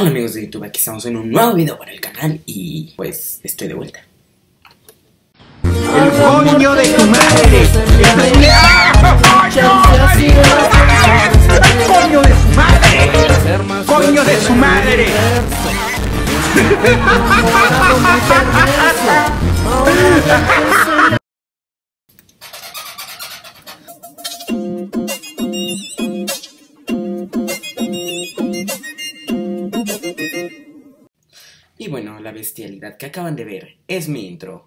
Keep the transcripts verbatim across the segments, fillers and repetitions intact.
Hola amigos de YouTube, aquí estamos en un nuevo video para el canal y pues estoy de vuelta. El coño de tu madre. El coño de su madre. Coño de su madre. Y bueno, la bestialidad que acaban de ver es mi intro.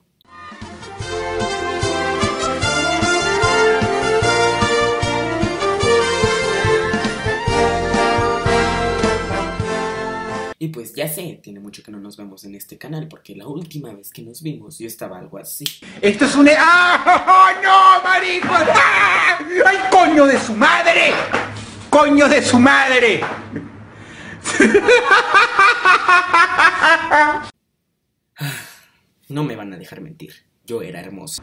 Y pues ya sé, tiene mucho que no nos vemos en este canal, porque la última vez que nos vimos yo estaba algo así. Esto es un... ¡Ah! ¡No, marico! ¡Ah! ¡Ay, coño de su madre! ¡Coño de su madre! No me van a dejar mentir, yo era hermoso.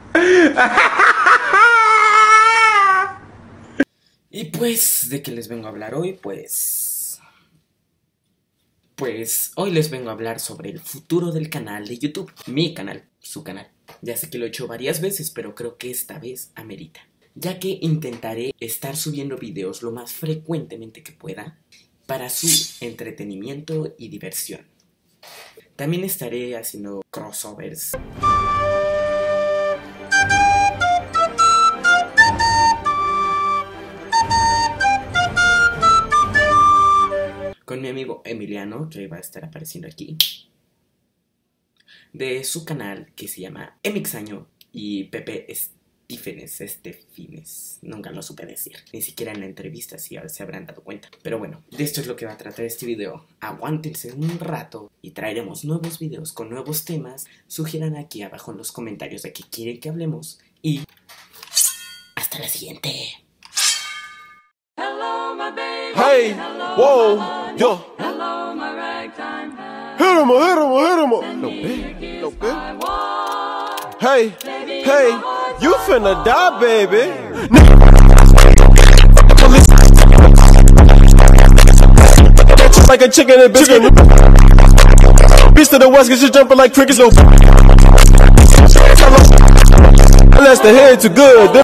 Y pues, ¿de qué les vengo a hablar hoy? Pues... Pues hoy les vengo a hablar sobre el futuro del canal de YouTube. Mi canal, su canal. Ya sé que lo he hecho varias veces, pero creo que esta vez amerita. Ya que intentaré estar subiendo videos lo más frecuentemente que pueda para su entretenimiento y diversión. También estaré haciendo crossovers. Con mi amigo Emiliano, que va a estar apareciendo aquí. De su canal que se llama Emixaño y Pepe Estífenes, Estefines. Nunca lo supe decir. Ni siquiera en la entrevista si se habrán dado cuenta. Pero bueno, de esto es lo que va a tratar este video. Aguántense un rato y traeremos nuevos videos con nuevos temas. Sugieran aquí abajo en los comentarios de qué quieren que hablemos. Y hasta la siguiente. Hello, my baby. Hey, Hello, whoa, my yo. Hello, my ragtime band. Hit him, hit him, hit him. Send No me a bit, kiss no bit. by one. Hey, Baby, hey, my boy's you on finna die, baby. Like a chicken and biscuit. Beast to the west, cause you jumping like crickets. No, unless the head too good.